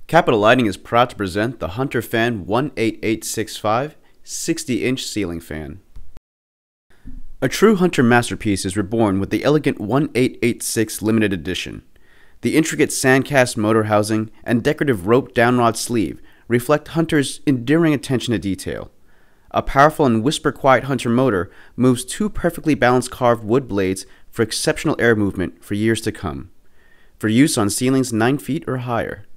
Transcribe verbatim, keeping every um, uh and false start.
Capital Lighting is proud to present the Hunter Fan one eight eight six five sixty inch ceiling fan. A true Hunter masterpiece is reborn with the elegant one eight eight six limited edition. The intricate sandcast motor housing and decorative rope downrod sleeve reflect Hunter's enduring attention to detail. A powerful and whisper-quiet Hunter motor moves two perfectly balanced carved wood blades for exceptional air movement for years to come, for use on ceilings nine feet or higher.